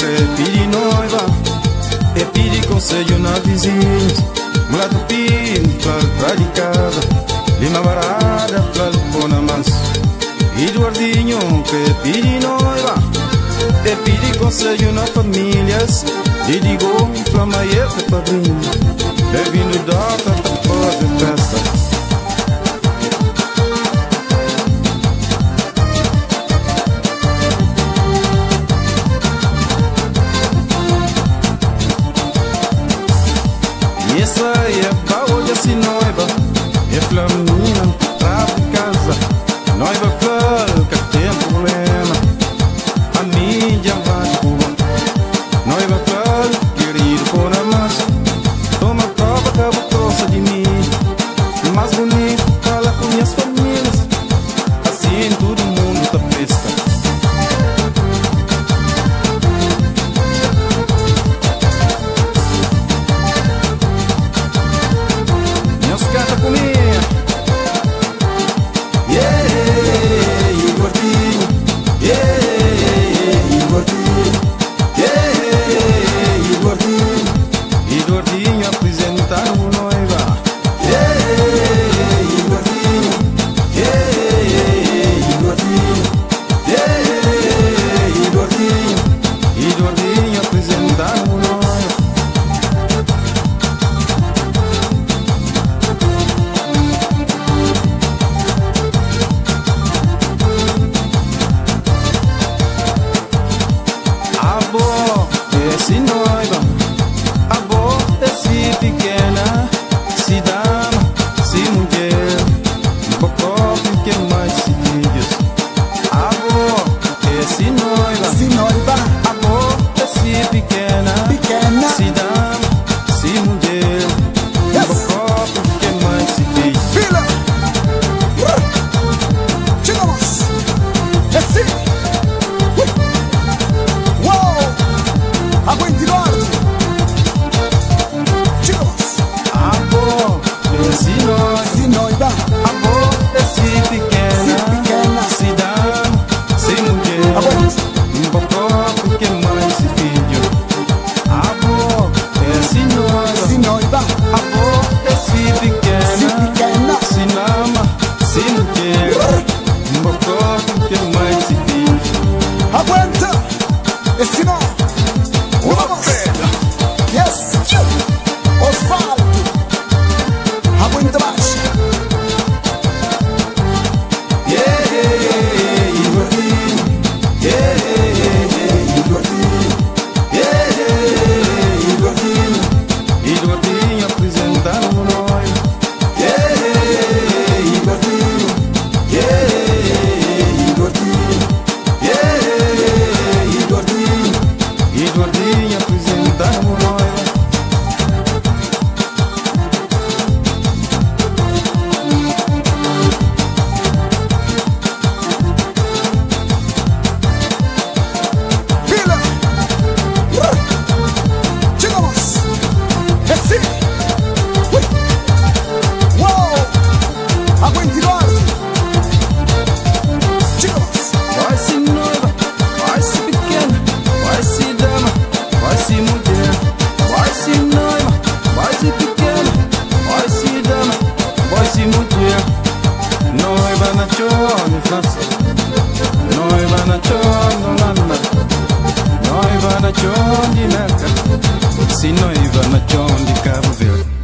pedi noiva, pedi conselho na vizinha. Mulato pino, pra de casa, lima varada, pra na massa. Eduardinho, pedi noiva, pedi conselho na famílias. E digo, flama e que padrinho, vindo data pra fazer festa. Essa é pra hoje assim noiva, é flaminha, pra casa. Noiva fala que tem problema, a mídia vai de Cuba. Noiva fala, querido, por a massa, toma prova que eu trouxe de mim. Mais bonito, fala com minhas famílias, assim todo mundo tá festa. Canta comigo, e gordinho, e gordinho, e gordinho, e gordinho apresentando noiva, e gordinho, e gordinho, e gordinho, e gordinho apresentando noiva. Se noiva, a boca se pequena, se dama, se mulher, um pouco que mais se filhos. A boca se noiva, a boca se pequena, se dama, se mulher, um pouco que mais se filhos. Fila, chegamos, assim. Aguente norte, chegamos. A boca se noiva, a boca se pequena, se dama, se mulher, um pouco que mais se filho. A boca se noiva, a boca se pequena, se dama, se mulher, um pouco que mais se filho. Aguenta, esse não. Vamos! Yes! Osvaldo! Aguenta mais! E gordinho! E gordinho! E gordinho! E gordinho apresentando noiva! E gordinho! E gordinho! E gordinho! E gordinho apresentando noiva. Fila! Chegamos! Assim! Uou! Aguente norte! Chegamos! Vai se noiva, vai se pequena, vai se dama, vai se mulher, vai se noiva, vai se pequena, vai se dama, vai se mulher. Noiva na Chone, França, noiva na Chone, Holanda, noiva na Chone de Meca, se noiva na Chone de Cabo Verde.